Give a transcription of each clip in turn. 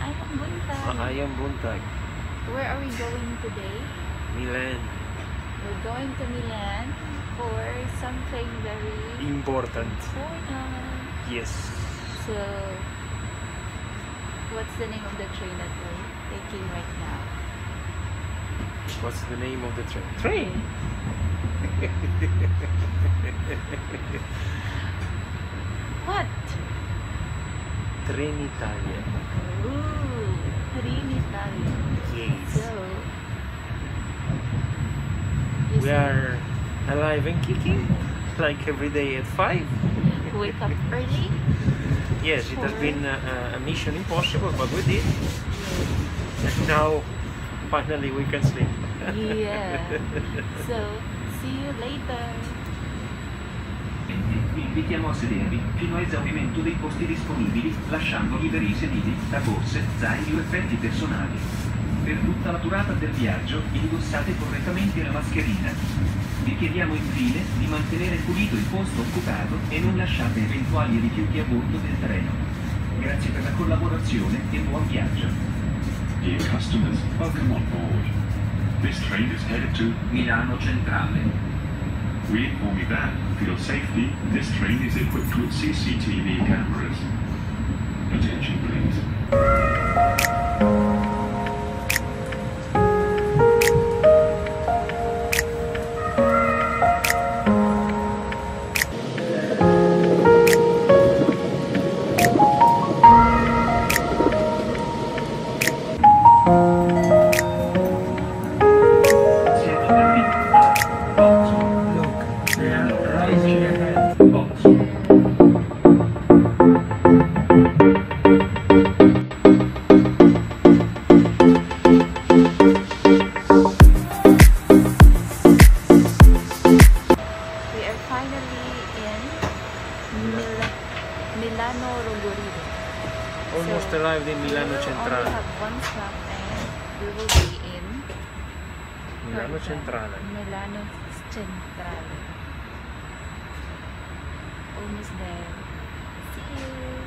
Maayong buntag. Maayong buntag. Where are we going today? Milan. We're going to Milan for something very Important. Yes. So, what's the name of the train that we're taking right now? What's the name of the train? Train! What? Trenitalia. Ooh, Trenitalia. Yes. So, We are alive and kicking, like every day at 5. wake up early. Yes, it has been a mission impossible, but we did. And now, finally, we can sleep. Yeah. So, see you later. Vi invitiamo a sedervi fino a esaurimento dei posti disponibili, lasciando liberi i sedili da borse, zaini o effetti personali. Per tutta la durata del viaggio indossate correttamente la mascherina. Vi chiediamo infine di mantenere pulito il posto occupato e non lasciate eventuali rifiuti a bordo del treno. Grazie per la collaborazione e buon viaggio. Dear customers, welcome on board. This train is headed to Milano Centrale. We inform you that, for your safety, this train is equipped with CCTV cameras. Attention please. Almost arrived in Milano Centrale. We have one stop and we will be in Milano Centrale. Milano Centrale. Almost there. See you.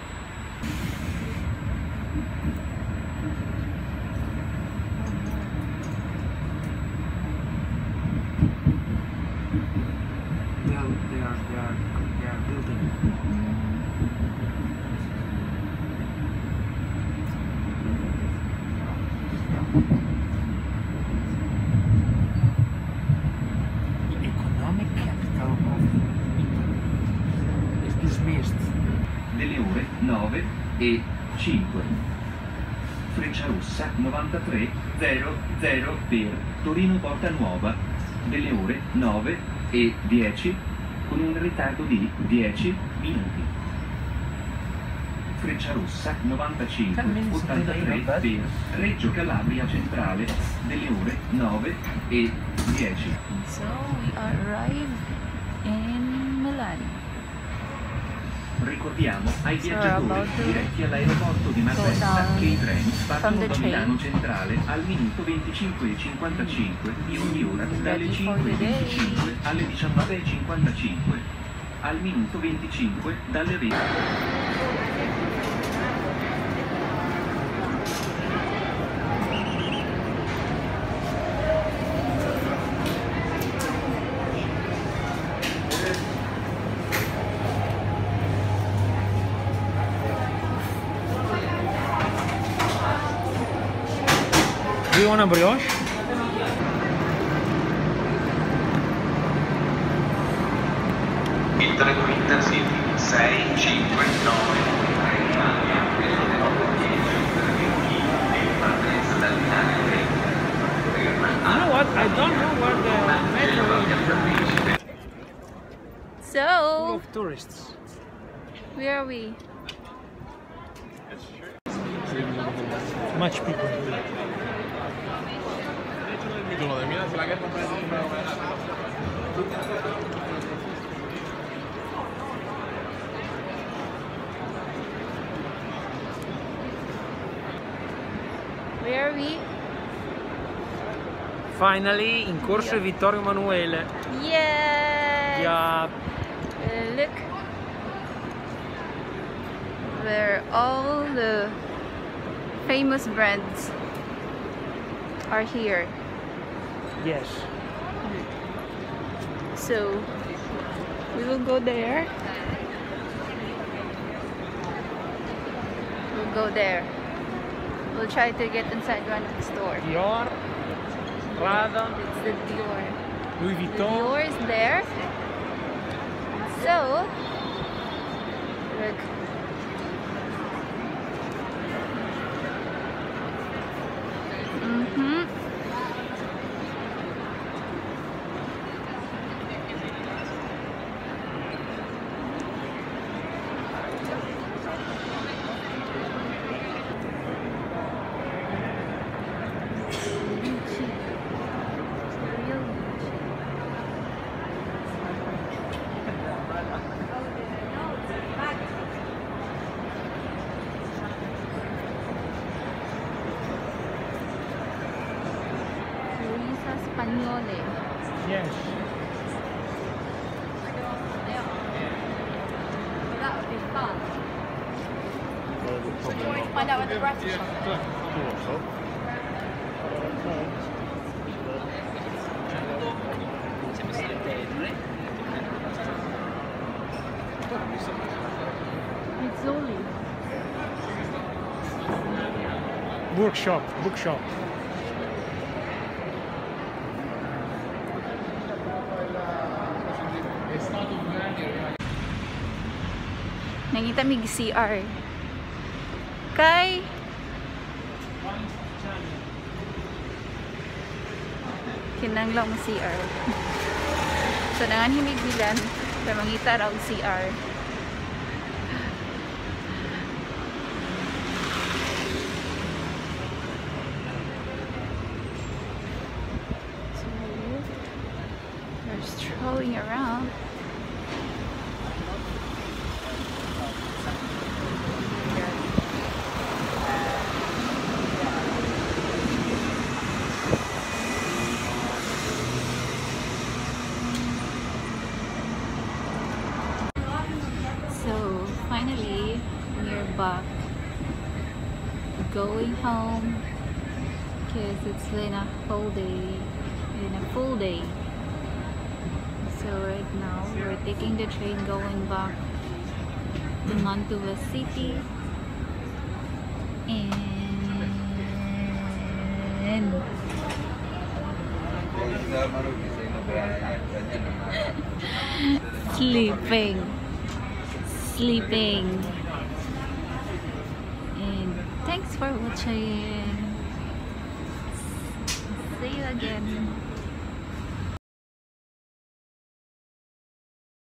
They are building. Economic capital of Italy is dismissed. Delle ore 9 e 5. Freccia rossa 9300 per Torino Porta Nuova. Delle ore 9 e 10 con un ritardo di 10 minuti. Freccia rossa 9583 per Reggio Calabria Centrale. Delle ore 9 e 10. So we arrived in Milan. Ricordiamo ai So viaggiatori diretti all'aeroporto di Marvessa che i treni partono da train. Milano Centrale al minuto 25:55 di ogni ora dalle Ready for the day. 5:25 alle 19:55, al minuto 25 dalle 20. Do you want a brioche? Il treno Intercity 659 Italia You know what? I don't know where the metro is. Full So, of tourists. where are we? Much people. Where are we? Finally, in corso Vittorio Emanuele. Yes! Yeah. Look where all the famous brands are here. Yes. So we will go there. We'll go there. We'll try to get inside one of the stores. Dior, Prada, It's the Dior. Louis The Vuitton. Dior is there. So look. Spagnole. Yes. That would be fun. Probably Do you want not. to find out where the rest is? It's only. Bookshop. Nangita mig CR. Kay kinanglaw mo CR. So nangan himig Milan kay mangita raw CR. So we're strolling around. So finally we're back going home because it's been a whole day, full day. So right now we're taking the train going back to Mantua City and sleeping. And thanks for watching. See you again.